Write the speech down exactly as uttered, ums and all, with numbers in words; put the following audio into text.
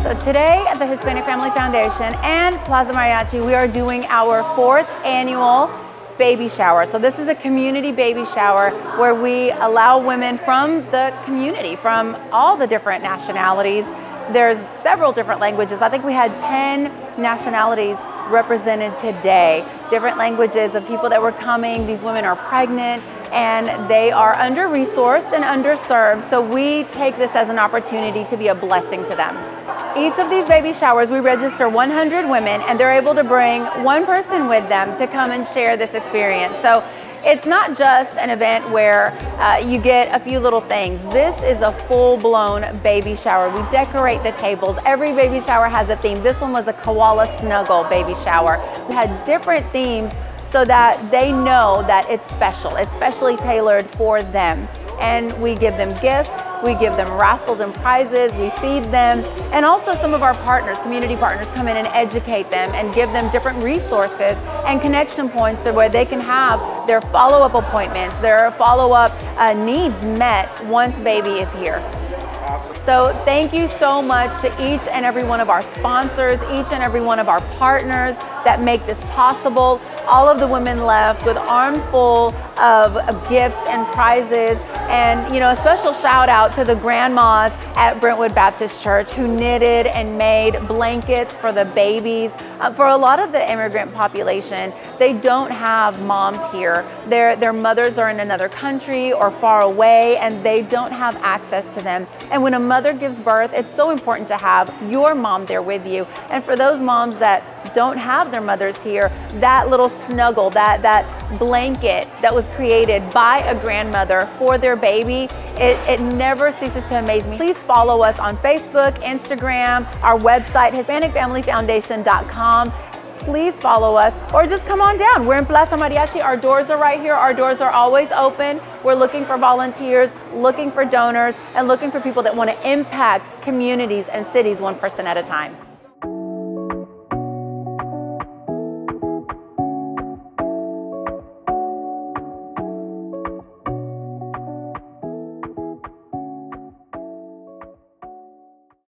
So today at the Hispanic Family Foundation and Plaza Mariachi, we are doing our fourth annual baby shower. So this is a community baby shower where we allow women from the community, from all the different nationalities. There's several different languages. I think we had ten nationalities represented today. Different languages of people that were coming. These women are pregnant and they are under-resourced and underserved. So we take this as an opportunity to be a blessing to them. Each of these baby showers, we register one hundred women and they're able to bring one person with them to come and share this experience. So it's not just an event where uh, you get a few little things. This is a full-blown baby shower. We decorate the tables. Every baby shower has a theme. This one was a Koala Snuggle baby shower. We had different themes so that they know that it's special. It's specially tailored for them. And we give them gifts, we give them raffles and prizes, we feed them, and also some of our partners, community partners, come in and educate them and give them different resources and connection points so where they can have their follow-up appointments, their follow-up uh, needs met once baby is here. So thank you so much to each and every one of our sponsors, each and every one of our partners that make this possible. All of the women left with arms full of, of gifts and prizes. And, you know, a special shout out to the grandmas at Brentwood Baptist Church who knitted and made blankets for the babies. Uh, for a lot of the immigrant population, they don't have moms here. Their, their mothers are in another country or far away and they don't have access to them. And when a mother gives birth, it's so important to have your mom there with you. And for those moms that don't have their mothers here, that little snuggle, that, that blanket that was created by a grandmother for their baby, it, it never ceases to amaze me. Please follow us on Facebook, Instagram, our website, Hispanic Family Foundation dot com. Please follow us or just come on down. We're in Plaza Mariachi. Our doors are right here. Our doors are always open. We're looking for volunteers, looking for donors, and looking for people that want to impact communities and cities one person at a time.